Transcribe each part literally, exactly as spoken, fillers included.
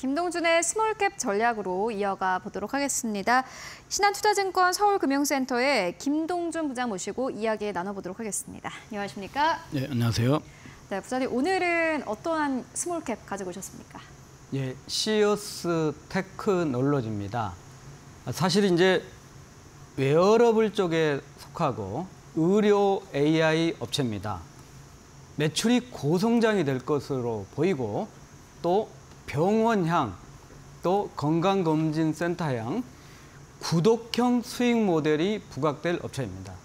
김동준의 스몰캡 전략으로 이어가 보도록 하겠습니다. 신한투자증권 서울금융센터의 김동준 부장 모시고 이야기 나눠보도록 하겠습니다. 안녕하십니까? 네, 안녕하세요. 네, 부장님 오늘은 어떠한 스몰캡 가지고 오셨습니까? 예, 시어스 테크놀로지입니다. 사실 이제 웨어러블 쪽에 속하고 의료 에이아이 업체입니다. 매출이 고성장이 될 것으로 보이고 또 병원향, 또 건강검진센터향, 구독형 수익 모델이 부각될 업체입니다.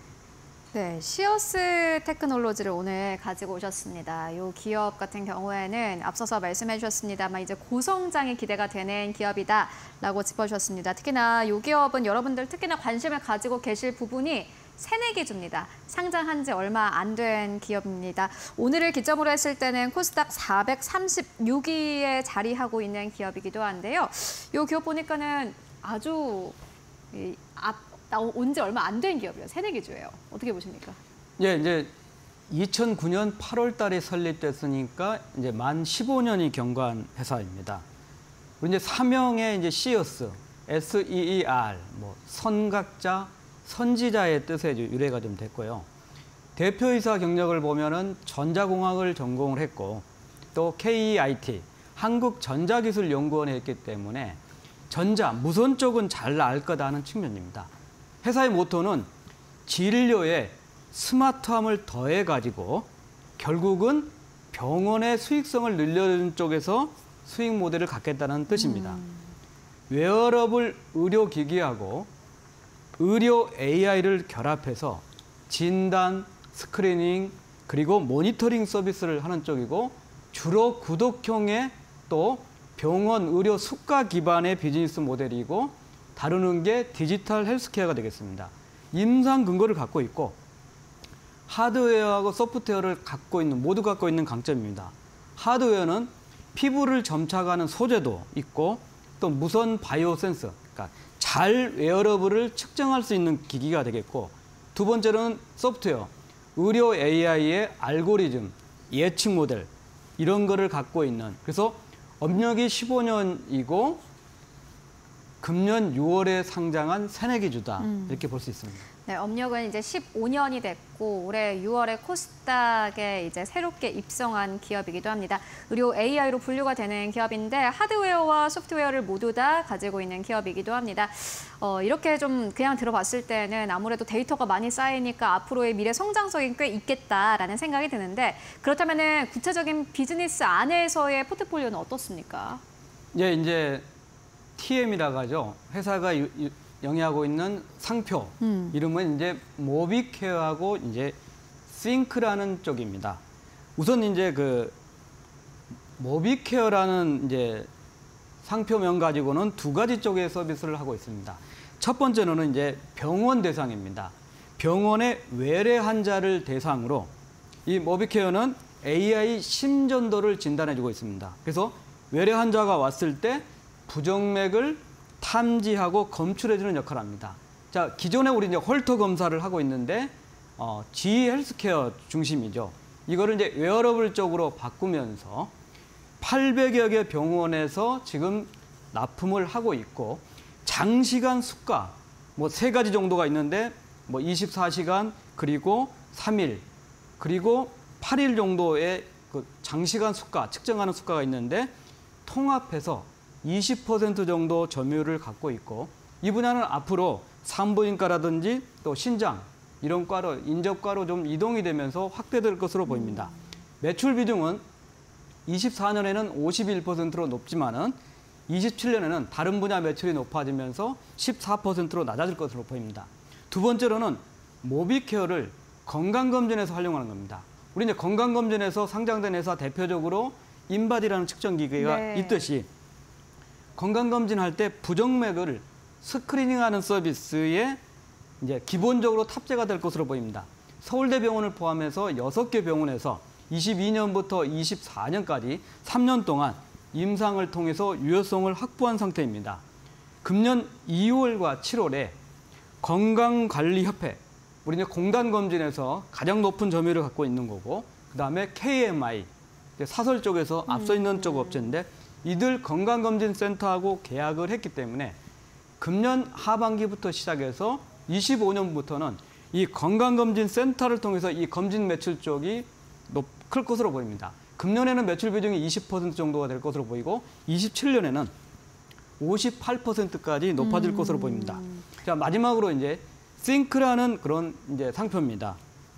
네, 시어스 테크놀로지를 오늘 가지고 오셨습니다. 이 기업 같은 경우에는 앞서서 말씀해 주셨습니다만 이제 고성장이 기대가 되는 기업이다라고 짚어주셨습니다. 특히나 이 기업은 여러분들 특히나 관심을 가지고 계실 부분이 새내기주입니다. 상장한 지 얼마 안 된 기업입니다. 오늘을 기점으로 했을 때는 코스닥 사백삼십육 위에 자리하고 있는 기업이기도 한데요. 이 기업 보니까는 아주 이, 앞, 온 지 얼마 안 된 기업이에요. 새내기주예요. 어떻게 보십니까? 예, 이제 이천구 년 팔월 달에 설립됐으니까 이제 만 십오 년이 경과한 회사입니다. 그리고 이제 사명에 이제 시어스, 에스 이 이 알, 뭐 선각자, 선지자의 뜻에 유래가 좀 됐고요. 대표이사 경력을 보면은 전자공학을 전공을 했고 또 케이 이 아이 티, 한국전자기술연구원에 했기 때문에 전자, 무선 쪽은 잘 알 거다 하는 측면입니다. 회사의 모토는 진료에 스마트함을 더해가지고 결국은 병원의 수익성을 늘려주는 쪽에서 수익 모델을 갖겠다는 뜻입니다. 음. 웨어러블 의료기기하고 의료 에이아이를 결합해서 진단, 스크리닝, 그리고 모니터링 서비스를 하는 쪽이고 주로 구독형의 또 병원 의료 수가 기반의 비즈니스 모델이고 다루는 게 디지털 헬스케어가 되겠습니다. 임상 근거를 갖고 있고 하드웨어하고 소프트웨어를 갖고 있는 모두 갖고 있는 강점입니다. 하드웨어는 피부를 점착하는 소재도 있고 또 무선 바이오 센서, 그러니까 잘 웨어러블을 측정할 수 있는 기기가 되겠고 두 번째로는 소프트웨어, 의료 에이아이의 알고리즘, 예측 모델 이런 거를 갖고 있는 그래서 업력이 십오 년이고 금년 유월에 상장한 새내기주다 음. 이렇게 볼 수 있습니다. 네, 업력은 이제 십오 년이 됐고 올해 유월에 코스닥에 이제 새롭게 입성한 기업이기도 합니다. 의료 에이아이로 분류가 되는 기업인데 하드웨어와 소프트웨어를 모두 다 가지고 있는 기업이기도 합니다. 어, 이렇게 좀 그냥 들어봤을 때는 아무래도 데이터가 많이 쌓이니까 앞으로의 미래 성장성이 꽤 있겠다라는 생각이 드는데 그렇다면은 구체적인 비즈니스 안에서의 포트폴리오는 어떻습니까? 예, 이제 티 엠이라고 하죠. 회사가 유, 유, 영위하고 있는 상표 음. 이름은 이제 모비케어하고 이제 싱크라는 쪽입니다. 우선 이제 그 모비케어라는 이제 상표명 가지고는 두 가지 쪽의 서비스를 하고 있습니다. 첫 번째로는 이제 병원 대상입니다. 병원의 외래 환자를 대상으로 이 모비케어는 에이아이 심전도를 진단해주고 있습니다. 그래서 외래 환자가 왔을 때 부정맥을 탐지하고 검출해주는 역할을 합니다. 자, 기존에 우리 이제 홀터 검사를 하고 있는데 어, G 헬스케어 중심이죠. 이거를 이제 웨어러블 쪽으로 바꾸면서 팔백여 개 병원에서 지금 납품을 하고 있고 장시간 수가 뭐 세 가지 정도가 있는데 뭐 이십사 시간 그리고 삼 일 그리고 팔 일 정도의 그 장시간 수가 측정하는 수가가 있는데 통합해서 이십 퍼센트 정도 점유율을 갖고 있고 이 분야는 앞으로 산부인과라든지 또 신장 이런 과로 인접과로 좀 이동이 되면서 확대될 것으로 보입니다. 매출 비중은 이십사 년에는 오십일 퍼센트로 높지만은 이십칠 년에는 다른 분야 매출이 높아지면서 십사 퍼센트로 낮아질 것으로 보입니다. 두 번째로는 모비케어를 건강검진에서 활용하는 겁니다. 우리 이제 건강검진에서 상장된 회사 대표적으로 인바디라는 측정기기가 네. 있듯이 건강검진할 때 부정맥을 스크리닝하는 서비스에 이제 기본적으로 탑재가 될 것으로 보입니다. 서울대병원을 포함해서 여섯 개 병원에서 이십이 년부터 이십사 년까지 삼 년 동안 임상을 통해서 유효성을 확보한 상태입니다. 금년 이월과 칠월에 건강관리협회, 우리 이제 공단검진에서 가장 높은 점유율을 갖고 있는 거고, 그 다음에 케이 엠 아이, 사설 쪽에서 앞서 있는 쪽 업체인데 이들 건강검진센터하고 계약을 했기 때문에 금년 하반기부터 시작해서 이십오 년부터는 이 건강검진센터를 통해서 이 검진 매출 쪽이 높, 클 것으로 보입니다. 금년에는 매출 비중이 이십 퍼센트 정도가 될 것으로 보이고 이십칠 년에는 오십팔 퍼센트까지 높아질 음. 것으로 보입니다. 자, 마지막으로 이제 싱크라는 그런 이제 상표입니다.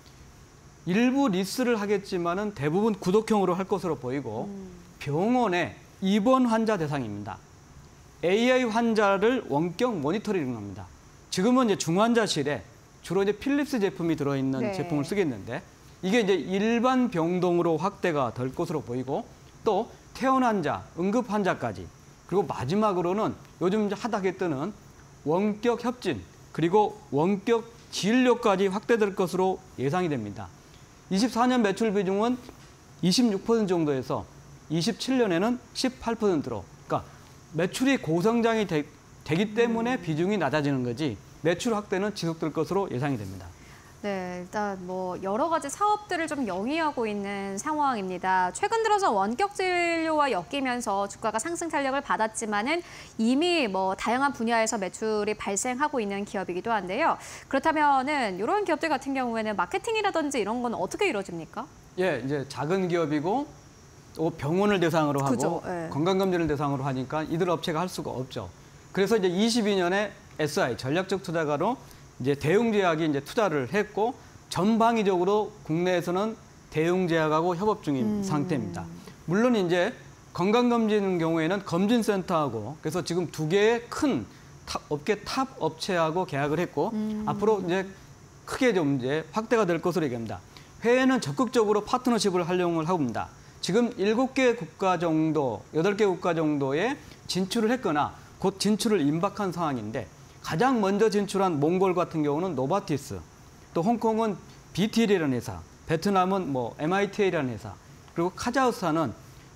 일부 리스를 하겠지만은 대부분 구독형으로 할 것으로 보이고 음. 병원의 입원 환자 대상입니다. 에이아이 환자를 원격 모니터링 합니다. 지금은 이제 중환자실에 주로 이제 필립스 제품이 들어있는 네. 제품을 쓰겠는데 이게 이제 일반 병동으로 확대가 될 것으로 보이고 또 퇴원 환자, 응급 환자까지 그리고 마지막으로는 요즘 이제 핫하게 뜨는 원격 협진 그리고 원격 진료까지 확대될 것으로 예상이 됩니다. 이십사 년 매출 비중은 이십육 퍼센트 정도에서 이십칠 년에는 십팔 퍼센트로 그러니까 매출이 고성장이 되, 되기 때문에 음. 비중이 낮아지는 거지 매출 확대는 지속될 것으로 예상이 됩니다. 네, 일단 뭐 여러 가지 사업들을 좀 영위하고 있는 상황입니다. 최근 들어서 원격 진료와 엮이면서 주가가 상승 탄력을 받았지만은 이미 뭐 다양한 분야에서 매출이 발생하고 있는 기업이기도 한데요. 그렇다면은 이런 기업들 같은 경우에는 마케팅이라든지 이런 건 어떻게 이루어집니까? 예, 이제 작은 기업이고 또 병원을 대상으로 하고 그죠, 예. 건강검진을 대상으로 하니까 이들 업체가 할 수가 없죠. 그래서 이제 이십이 년에 에스아이 전략적 투자가로 이제 대웅제약이 이제 투자를 했고 전방위적으로 국내에서는 대웅제약하고 협업 중인 음. 상태입니다. 물론 이제 건강검진 경우에는 검진센터하고 그래서 지금 두 개의 큰 탑, 업계 탑 업체하고 계약을 했고 음. 앞으로 이제 크게 좀 이제 확대가 될 것으로 얘기합니다. 해외는 적극적으로 파트너십을 활용을 하고 있습니다. 지금 일곱 개 국가 정도, 여덟 개 국가 정도에 진출을 했거나 곧 진출을 임박한 상황인데 가장 먼저 진출한 몽골 같은 경우는 노바티스, 또 홍콩은 비티엘이라는 회사, 베트남은 뭐 엠아이티에이라는 회사, 그리고 카자흐스탄은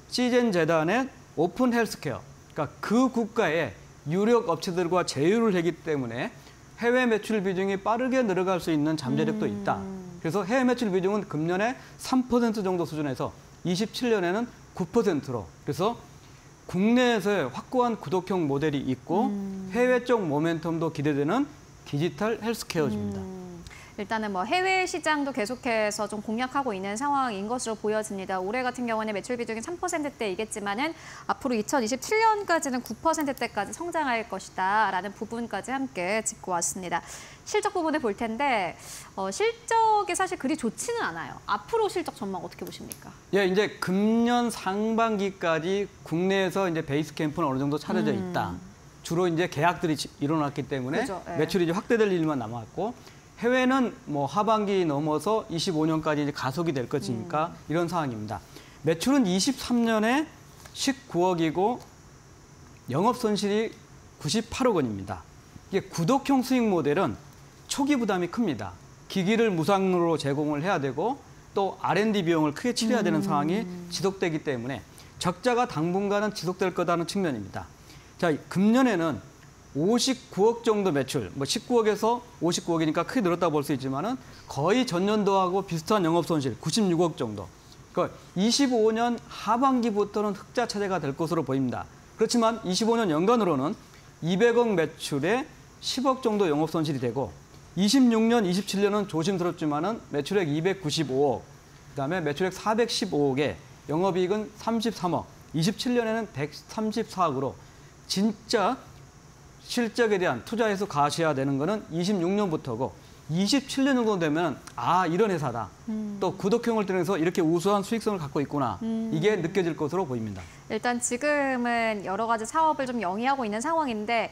시젠재단의 오픈 헬스케어, 그러니까 그 국가의 유력 업체들과 제휴를 하기 때문에 해외 매출 비중이 빠르게 늘어갈 수 있는 잠재력도 있다. 그래서 해외 매출 비중은 금년에 삼 퍼센트 정도 수준에서 이십칠 년에는 구 퍼센트로 그래서 국내에서의 확고한 구독형 모델이 있고 음. 해외 쪽 모멘텀도 기대되는 디지털 헬스케어입니다. 음. 일단은 뭐 해외 시장도 계속해서 좀 공략하고 있는 상황인 것으로 보여집니다. 올해 같은 경우는 매출 비중이 삼 퍼센트대이겠지만은 앞으로 이천이십칠 년까지는 구 퍼센트대까지 성장할 것이다라는 부분까지 함께 짚고 왔습니다. 실적 부분을 볼 텐데 어, 실적이 사실 그리 좋지는 않아요. 앞으로 실적 전망 어떻게 보십니까? 예, 이제 금년 상반기까지 국내에서 이제 베이스 캠프는 어느 정도 차려져 있다. 음. 주로 이제 계약들이 일어났기 때문에 그렇죠, 예. 매출이 이제 확대될 일만 남았고. 해외는 뭐 하반기 넘어서 이십오 년까지 이제 가속이 될 것이니까 음. 이런 상황입니다. 매출은 이십삼 년에 십구억이고 영업 손실이 구십팔억 원입니다. 이게 구독형 수익 모델은 초기 부담이 큽니다. 기기를 무상으로 제공을 해야 되고 또 알 앤 디 비용을 크게 치러야 되는 음. 상황이 지속되기 때문에 적자가 당분간은 지속될 거다는 측면입니다. 자, 금년에는 오십구억 정도 매출, 뭐 십구억에서 오십구억이니까 크게 늘었다고 볼 수 있지만은 거의 전년도하고 비슷한 영업 손실 구십육억 정도. 그러니까 이십오 년 하반기부터는 흑자 차제가 될 것으로 보입니다. 그렇지만 이십오 년 연간으로는 이백억 매출에 십억 정도 영업 손실이 되고 이십육 년, 이십칠 년은 조심스럽지만은 매출액 이백구십오억, 그다음에 매출액 사백십오억에 영업이익은 삼십삼억, 이십칠 년에는 백삼십사억으로 진짜 실적에 대한 투자에서 가셔야 되는 거는 이십육 년부터고 이십칠 년 정도 되면 아 이런 회사다. 음. 또 구독형을 통해서 이렇게 우수한 수익성을 갖고 있구나. 음. 이게 느껴질 것으로 보입니다. 일단 지금은 여러 가지 사업을 좀 영위하고 있는 상황인데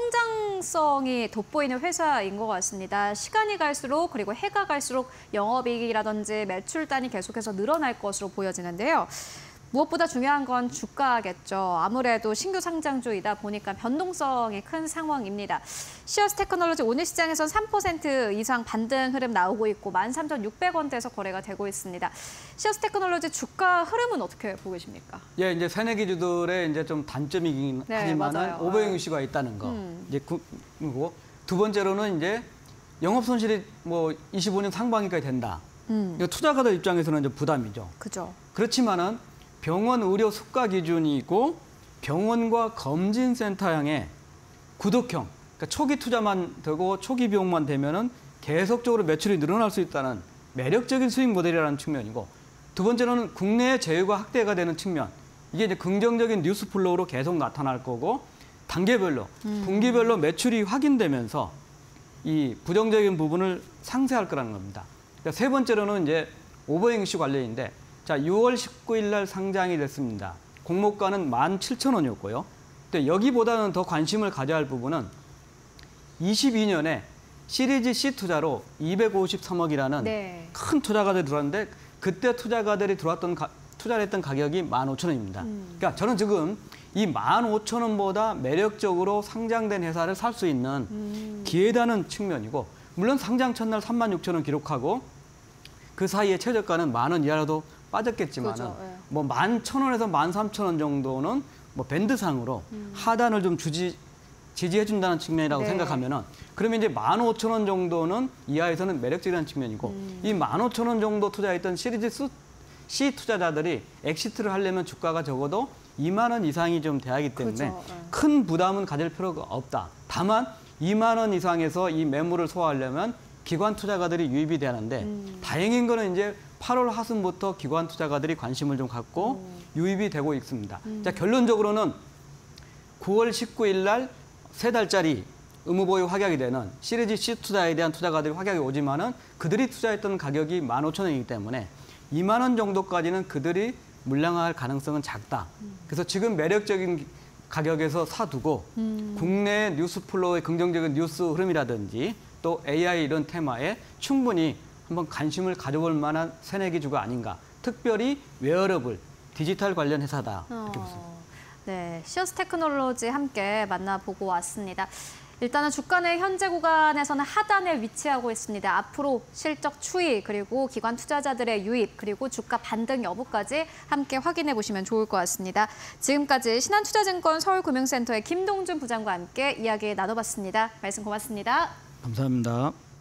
성장성이 돋보이는 회사인 것 같습니다. 시간이 갈수록 그리고 해가 갈수록 영업이익이라든지 매출단이 계속해서 늘어날 것으로 보여지는데요. 무엇보다 중요한 건 주가겠죠. 아무래도 신규 상장주이다 보니까 변동성이 큰 상황입니다. 시어스 테크놀로지 오늘 시장에선 삼 퍼센트 이상 반등 흐름 나오고 있고 만 삼천육백 원대에서 거래가 되고 있습니다. 시어스 테크놀로지 주가 흐름은 어떻게 보고 계십니까? 예, 이제 새내기주들의 이제 좀 단점이긴 네, 하지만은 오버행 이슈가 있다는 거. 음. 이제 그리고 두 번째로는 이제 영업 손실이 뭐 이십오 년 상반기까지 된다. 음. 투자가들 입장에서는 이제 부담이죠. 그죠. 그렇지만은 병원 의료 수가 기준이 있고 병원과 검진센터형의 구독형, 그러니까 초기 투자만 되고 초기 비용만 되면은 계속적으로 매출이 늘어날 수 있다는 매력적인 수익 모델이라는 측면이고, 두 번째로는 국내의 제휴가 확대가 되는 측면. 이게 이제 긍정적인 뉴스 플로우로 계속 나타날 거고, 단계별로, 음. 분기별로 매출이 확인되면서 이 부정적인 부분을 상쇄할 거라는 겁니다. 그러니까 세 번째로는 이제 오버행 이슈 관련인데, 자, 유월 십구일 날 상장이 됐습니다. 공모가는 만 칠천 원이었고요. 근데 여기보다는 더 관심을 가져야 할 부분은 이십이 년에 시리즈 C 투자로 이백오십삼억이라는 네. 큰 투자가들이 들어왔는데, 그때 투자가들이 들어왔던 가, 투자를 했던 가격이 만 오천 원입니다. 음. 그러니까 저는 지금 이 만 오천 원보다 매력적으로 상장된 회사를 살 수 있는 음. 기회다는 측면이고, 물론 상장 첫날 삼만 육천 원 기록하고 그 사이에 최저가는 만 원 이하라도 빠졌겠지만 그죠, 예. 뭐 만 천 원에서 만 삼천 원 정도는 뭐 밴드상으로 음. 하단을 좀 주지 지지해 준다는 측면이라고 네. 생각하면은, 그러면 이제 만 오천 원 정도는 이하에서는 매력적이라는 측면이고, 음. 이 만 오천 원 정도 투자했던 시리즈 C 투자자들이 엑시트를 하려면 주가가 적어도 이만 원 이상이 좀 돼야 하기 때문에 그죠, 네. 큰 부담은 가질 필요가 없다. 다만 이만 원 이상에서 이 매물을 소화하려면 기관 투자가들이 유입이 돼야 하는데, 음. 다행인 거는 이제 팔월 하순부터 기관 투자가들이 관심을 좀 갖고 음. 유입이 되고 있습니다. 음. 자, 결론적으로는 구월 십구일 날 세 달짜리 의무보유 확약이 되는 시리즈 C 투자에 대한 투자가들이 확약이 오지만은 그들이 투자했던 가격이 만 오천 원이기 때문에 이만 원 정도까지는 그들이 물량화할 가능성은 작다. 그래서 지금 매력적인 가격에서 사두고 음. 국내 뉴스 플로우의 긍정적인 뉴스 흐름이라든지 또 에이아이 이런 테마에 충분히 한번 관심을 가져볼 만한 새내기주가 아닌가. 특별히 웨어러블, 디지털 관련 회사다. 이렇게 보습니다. 어, 네, 시어스 테크놀로지 함께 만나보고 왔습니다. 일단은 주가는 현재 구간에서는 하단에 위치하고 있습니다. 앞으로 실적 추이, 그리고 기관 투자자들의 유입, 그리고 주가 반등 여부까지 함께 확인해 보시면 좋을 것 같습니다. 지금까지 신한투자증권 서울금융센터의 김동준 부장과 함께 이야기 나눠봤습니다. 말씀 고맙습니다. 감사합니다.